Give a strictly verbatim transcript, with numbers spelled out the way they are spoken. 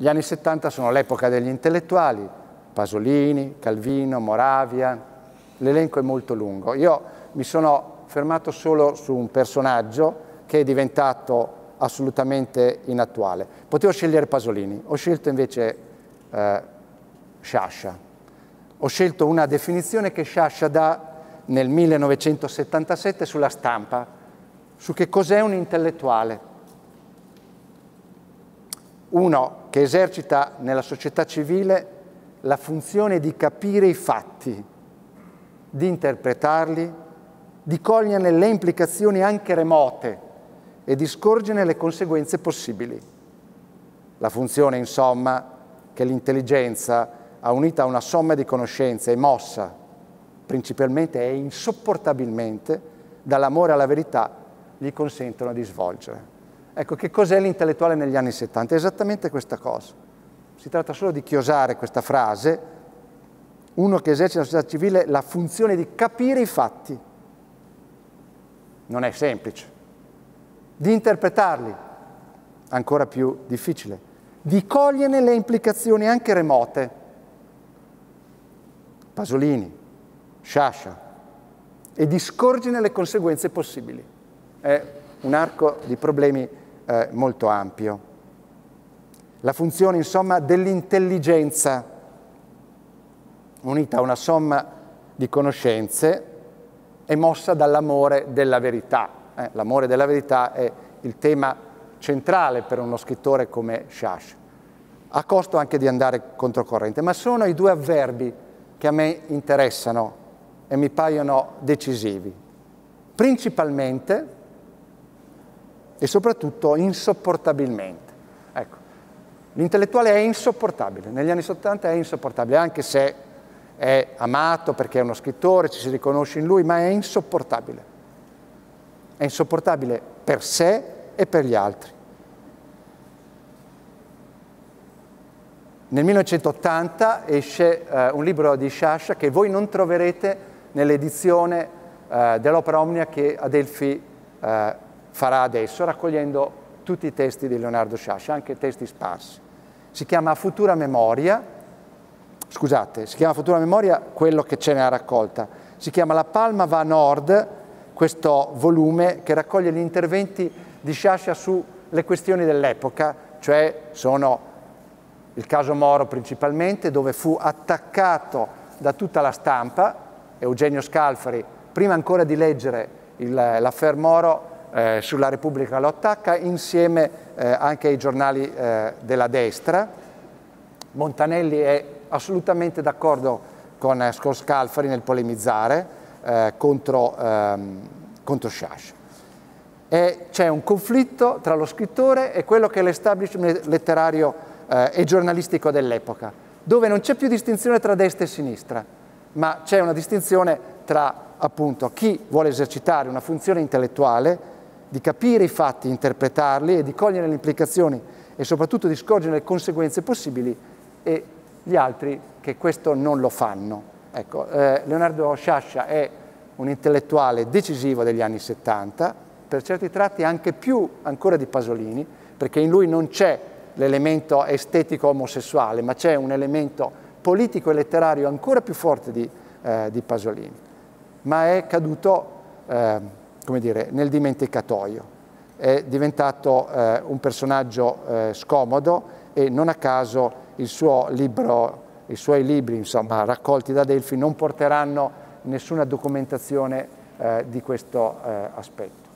Gli anni settanta sono l'epoca degli intellettuali, Pasolini, Calvino, Moravia, l'elenco è molto lungo. Io mi sono fermato solo su un personaggio che è diventato assolutamente inattuale. Potevo scegliere Pasolini, ho scelto invece eh, Sciascia. Ho scelto una definizione che Sciascia dà nel millenovecentosettantasette sulla Stampa, su che cos'è un intellettuale. Uno che esercita nella società civile la funzione di capire i fatti, di interpretarli, di coglierne le implicazioni anche remote e di scorgerne le conseguenze possibili. La funzione, insomma, che l'intelligenza ha unita a una somma di conoscenze e mossa principalmente e insopportabilmente dall'amore alla verità gli consentono di svolgere. Ecco, che cos'è l'intellettuale negli anni settanta? È esattamente questa cosa. Si tratta solo di chiosare questa frase, uno che esercita nella società civile la funzione di capire i fatti. Non è semplice. Di interpretarli, ancora più difficile. Di coglierne le implicazioni anche remote. Pasolini, Sciascia, e di scorgerne le conseguenze possibili. È un arco di problemi eh, molto ampio. La funzione, insomma, dell'intelligenza, unita a una somma di conoscenze, è mossa dall'amore della verità. Eh, l'amore della verità è il tema centrale per uno scrittore come Sciascia, a costo anche di andare controcorrente. Ma sono i due avverbi che a me interessano e mi paiono decisivi. Principalmente e soprattutto insopportabilmente. Ecco, l'intellettuale è insopportabile, negli anni settanta è insopportabile, anche se è amato perché è uno scrittore, ci si riconosce in lui, ma è insopportabile. È insopportabile per sé e per gli altri. Nel millenovecentottanta esce eh, un libro di Sciascia che voi non troverete nell'edizione eh, dell'Opera Omnia che Adelphi eh, farà adesso, raccogliendo tutti i testi di Leonardo Sciascia, anche testi sparsi. Si chiama Futura Memoria, scusate, si chiama Futura Memoria quello che c'è nella raccolta, si chiama La Palma va a nord, questo volume che raccoglie gli interventi di Sciascia sulle questioni dell'epoca, cioè sono il caso Moro principalmente, dove fu attaccato da tutta la stampa. Eugenio Scalfari, prima ancora di leggere l'affaire Moro, eh, sulla Repubblica lo attacca, insieme eh, anche ai giornali eh, della destra. Montanelli è assolutamente d'accordo con, eh, con Scalfari nel polemizzare eh, contro, ehm, contro Sciascia. C'è un conflitto tra lo scrittore e quello che è l'establishment letterario eh, e giornalistico dell'epoca, dove non c'è più distinzione tra destra e sinistra, ma c'è una distinzione tra, appunto, chi vuole esercitare una funzione intellettuale, di capire i fatti, interpretarli e di cogliere le implicazioni e soprattutto di scorgere le conseguenze possibili, e gli altri che questo non lo fanno. Ecco, eh, Leonardo Sciascia è un intellettuale decisivo degli anni settanta, per certi tratti anche più ancora di Pasolini, perché in lui non c'è l'elemento estetico omosessuale, ma c'è un elemento politico e letterario ancora più forte di, eh, di Pasolini, ma è caduto eh, come dire, nel dimenticatoio, è diventato eh, un personaggio eh, scomodo, e non a caso il suo libro, i suoi libri, insomma, raccolti da Adelphi non porteranno nessuna documentazione eh, di questo eh, aspetto.